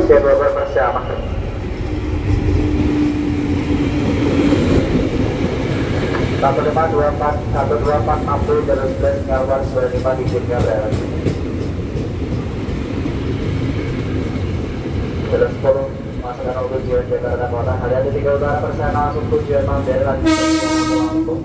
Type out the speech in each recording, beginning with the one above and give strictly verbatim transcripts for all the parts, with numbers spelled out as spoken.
stasiun Bogor persiapan. Satu lima dua empat satu dua empat enam puluh jalur sebelas Nyawa sembilan lima di Jogja Barat. Jalur sepuluh masukkan tujuan Jakarta Kota. Hati-hati tiga utara persen langsung tujuan Manggarai lagi langsung.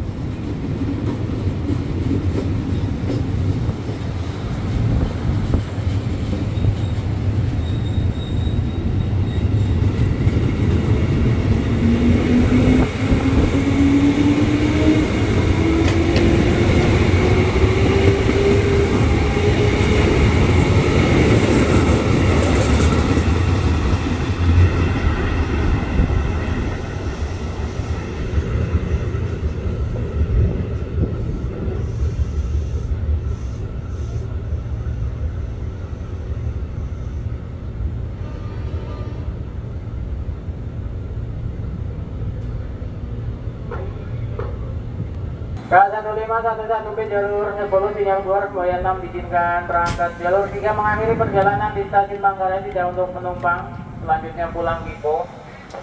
K satu lima satu satu B jalur sepuluh sinyal keluar Buaya enam diizinkan berangkat. Jalur tiga mengakhiri perjalanan di stasiun Manggarai tidak untuk penumpang. Selanjutnya pulang Gipo.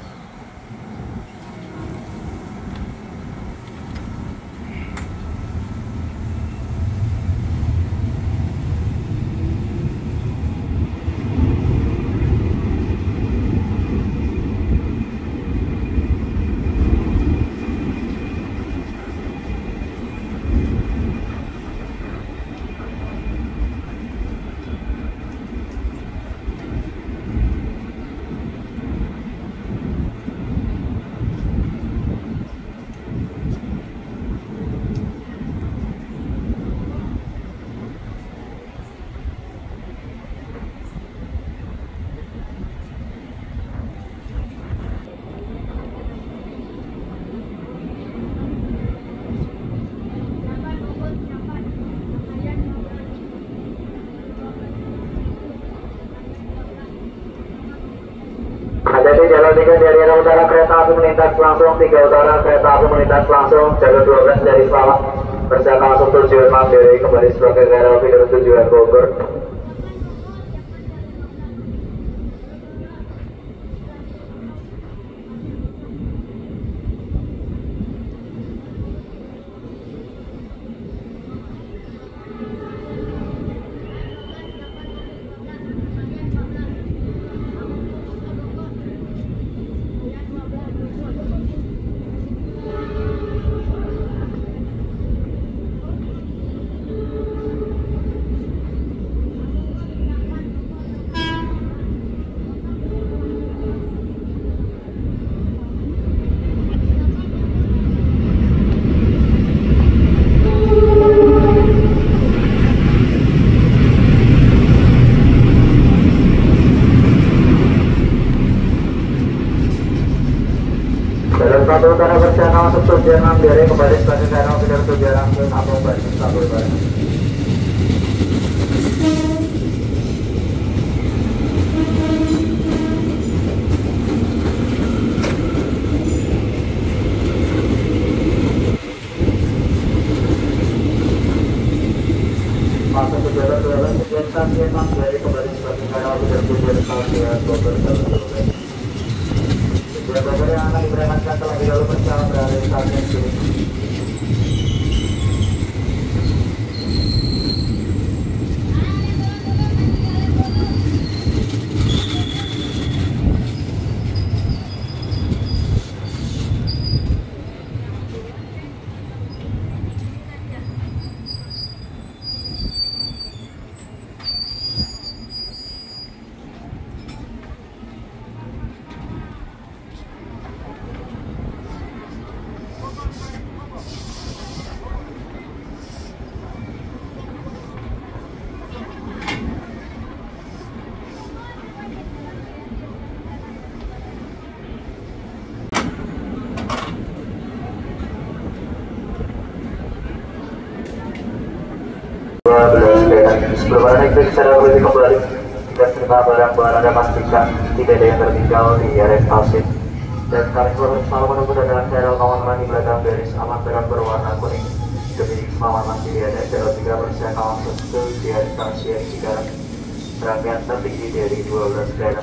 Hati-hati jalur tiga dari arah utara kereta api melintas langsung, tiga utara kereta api melintas langsung, jalur dua belas dari Salah persiapan langsung tujuan Manggarai kembali sebagai kereta api dari tujuan Bogor. Satu utara persiapan masuk tujuan Manggarai kembali sebagai kereta api dari tujuan langsung Kampung Bandung satu Lebaran. Masuk ke jalur dua belas tujuan stasiun Manggarai kembali sebagai kereta api dari tujuan stasiun Bogor satu Lebaran. Tujuan Bogor yang akan diberangkatkan terlebih dahulu persiapan berada di stasiun sini. Sebelum naik ke secara lebih kembali, kita terima barang-barang Anda pastikan tidak ada yang tertinggal di area stasiun. Dan kami selalu menunggu dalam channel kawan-kawan di belakang garis aman berat berwarna kuning demi keselamatan diri Anda. Channel tiga persen kawasan itu di area stasiun Cikarang. rangkaian tertinggi dari dua belas kereta.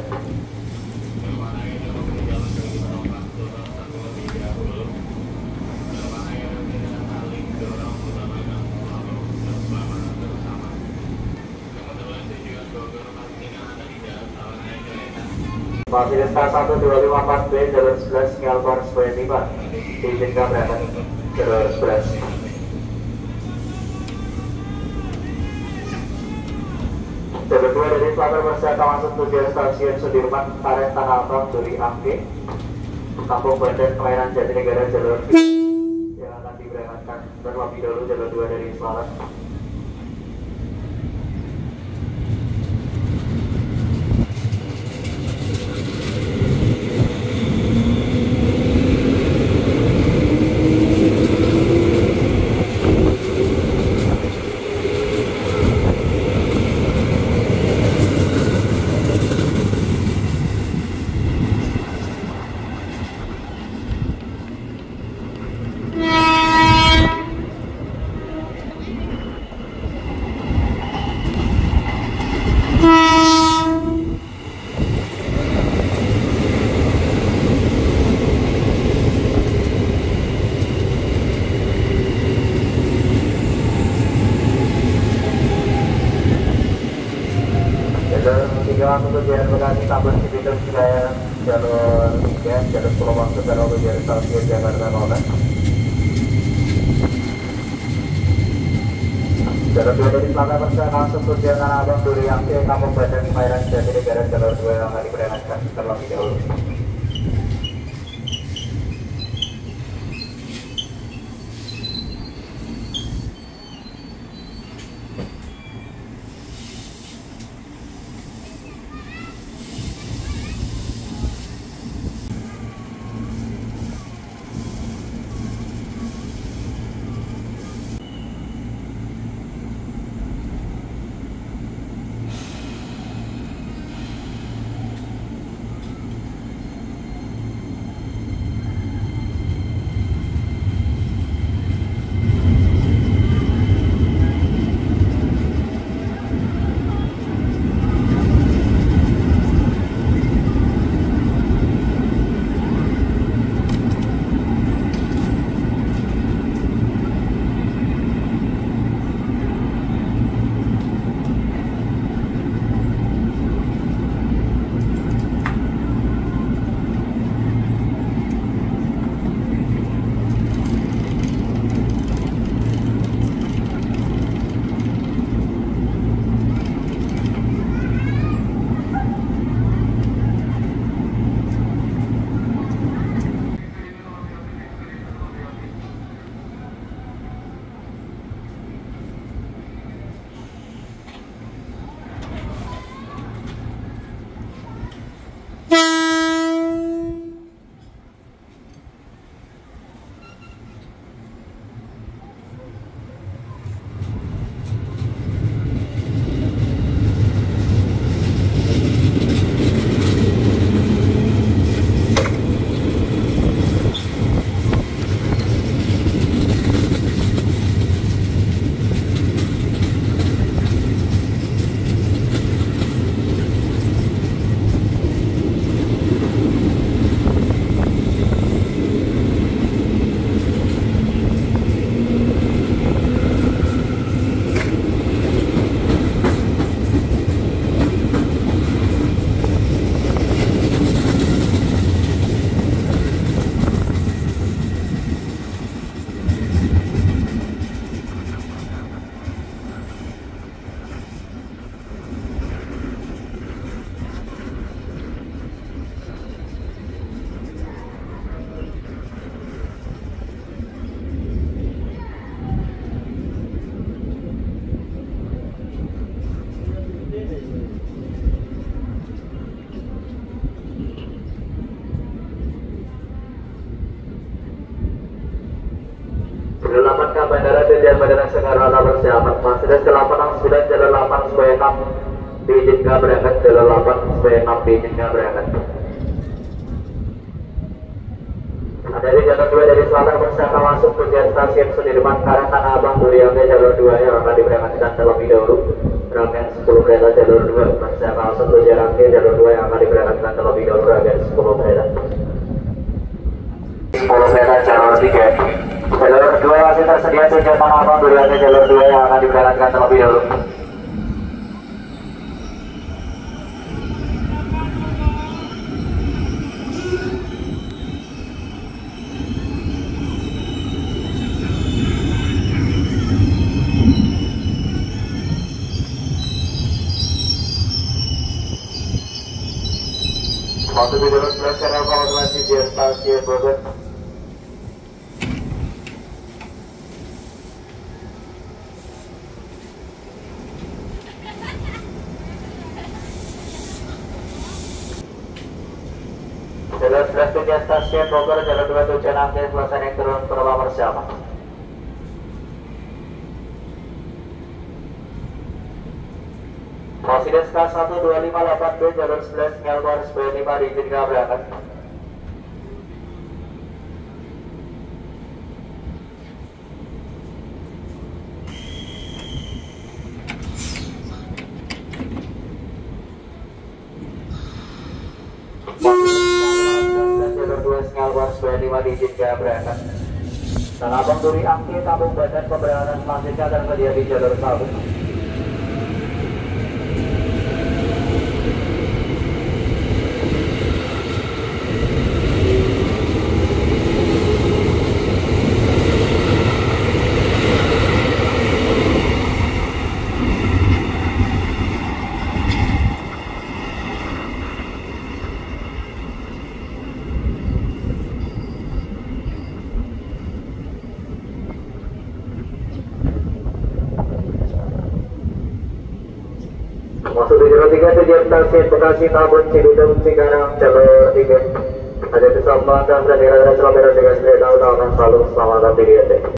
Fasilitas satu dua lima empat B jalur sebelas Ngelpar Supaya tiba diizinkan berangkat jalur sebelas. Jalur dua dari Selatan Persada masuk tujuan stasiun Sudirman, Karet Tanah Abang, Duri Angke, Kampung Bandan, Kelahiran Jatinegara jalur yang akan diberangkatkan terlebih dahulu jalur dua dari Selatan. Untuk tujuan Bekasi Tambun Cibitung Jaya jalur tiga jalur Pulau Waktu jalur tujuan stasiun Jakarta Kota. Jalur dua dari Selatan Persada langsung tujuan Tanah Abang, Duri Angke, Kampung Bandan, Kelahiran Jatinegara jalur dua yang akan diberangkatkan terlebih dahulu. delapan ke Bandara tujuan Bandara Soekarno-Hatta persiapan. Fasilitas delapan enam sembilan jalur delapan supaya enam diizinkan berangkat, jalur delapan supaya enam diizinkan berangkat. Ada di jalur dua dari Selatan Persada masuk tujuan stasiun Sudirman, Karet Tanah Abang, Duri Angke jalur dua yang akan diberangkatkan terlebih dahulu rangkaian sepuluh kereta jalur dua persiapan satu jaraknya jalur dua yang akan diberangkatkan terlebih dahulu agar sepuluh kereta sepuluh kereta jalur tiga jalur dua masih tersedia tujuan Tanah Abang duriannya jalur dua yang akan diberangkatkan terlebih dahulu. Waktu di jalur sebelas karena kalkulasi di stasiun Bogor. Jalur sebelas tujuan stasiun Bogor, jalur dua tujuan akhir selesai naik turun perwa bersama. Presiden K satu dua lima delapan B jalur sebelas Melbourne sembilan lima diizinkan berangkat. Jalur dua Melbourne sembilan lima diizinkan berangkat. Tanah Abang Duri Angki tabung badan pemberangkatan selanjutnya akan terjadi di jalur satu. Masuk di jalur tiga tujuan stasiun Bekasi Tabun Cibidung Cikarang jalur tiga. Ada kesempatan dan berada dalam jalur tiga kereta utama selalu selamat datang di